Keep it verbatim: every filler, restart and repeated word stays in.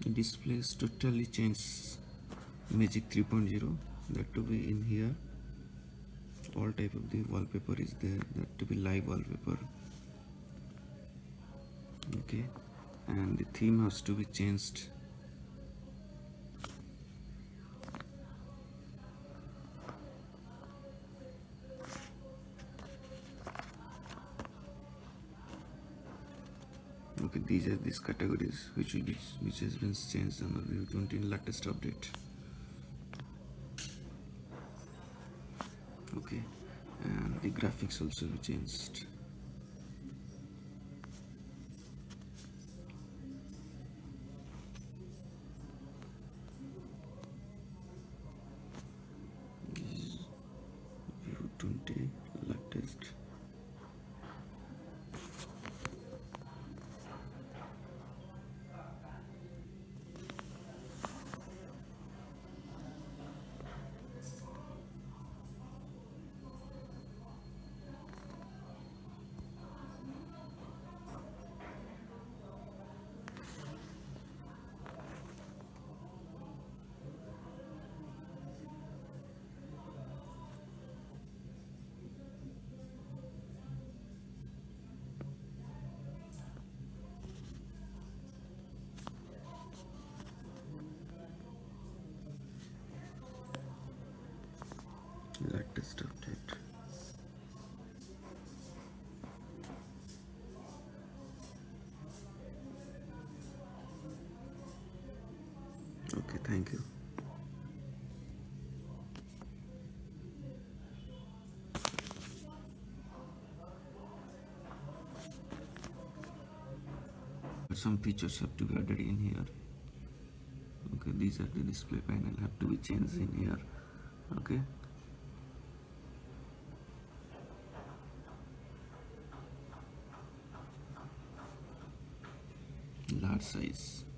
displays totally changed. Magic three point zero, that to be in here. All type of the wallpaper is there, that to be live wallpaper. Okay, and the theme has to be changed. Okay, these are these categories which will be, which has been changed on the Vue twenty latest update. Okay, and the graphics also be changed. Vue twenty latest. Latest update. Okay, thank you. Some features have to be added in here. Okay, these are the display panel have to be changed in here. Okay, large size.